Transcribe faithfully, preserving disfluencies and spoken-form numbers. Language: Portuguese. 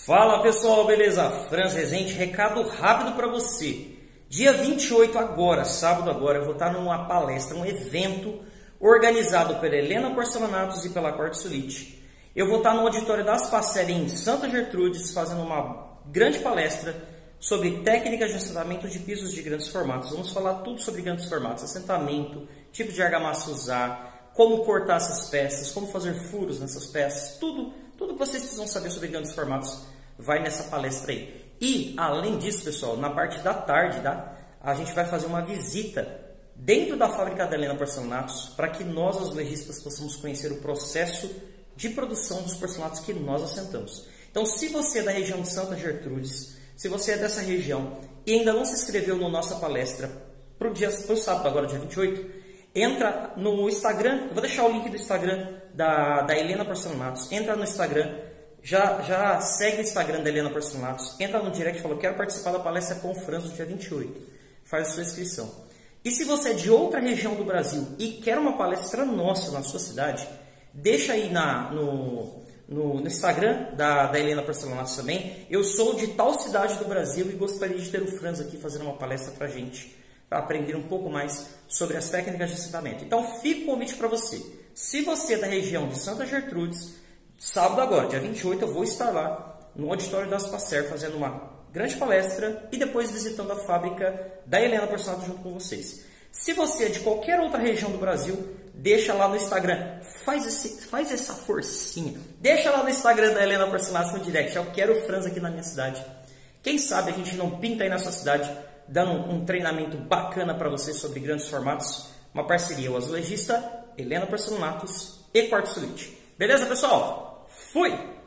Fala pessoal, beleza? Franz Rezende, recado rápido para você. Dia vinte e oito agora, sábado agora, eu vou estar numa palestra, um evento organizado pela Helena Porcelanatos e pela Quartzolite. Eu vou estar no auditório das Passer em Santa Gertrudes fazendo uma grande palestra sobre técnicas de assentamento de pisos de grandes formatos. Vamos falar tudo sobre grandes formatos, assentamento, tipo de argamassa usar, como cortar essas peças, como fazer furos nessas peças, tudo, tudo que vocês precisam saber sobre grandes formatos vai nessa palestra aí. E, além disso, pessoal, na parte da tarde, tá? A gente vai fazer uma visita dentro da fábrica da Helena Porcelanatos para que nós, os lojistas, possamos conhecer o processo de produção dos porcelanatos que nós assentamos. Então, se você é da região de Santa Gertrudes, se você é dessa região e ainda não se inscreveu na nossa palestra para o dia, pro sábado, agora dia vinte e oito, entra no Instagram, eu vou deixar o link do Instagram da, da Helena Porcelanatos, entra no Instagram, já, já segue o Instagram da Helena Porcelanatos, entra no direct e fala, quero participar da palestra com o Franz no dia vinte e oito, faz a sua inscrição. E se você é de outra região do Brasil e quer uma palestra nossa na sua cidade, deixa aí na, no, no, no Instagram da, da Helena Porcelanatos também, eu sou de tal cidade do Brasil e gostaria de ter o Franz aqui fazendo uma palestra para a gente, para aprender um pouco mais sobre as técnicas de assentamento. Então, fica o convite para você. Se você é da região de Santa Gertrudes, sábado agora, dia vinte e oito, eu vou estar lá no auditório das Passer fazendo uma grande palestra e depois visitando a fábrica da Helena Porcelanatos junto com vocês. Se você é de qualquer outra região do Brasil, deixa lá no Instagram, faz, esse, faz essa forcinha, deixa lá no Instagram da Helena Porcelanatos no direct, eu quero o Franz aqui na minha cidade. Quem sabe a gente não pinta aí na sua cidade, dando um treinamento bacana para vocês sobre grandes formatos, uma parceria, o azulejista, Helena Porcelanatos e Quartzolite. Beleza, pessoal? Fui!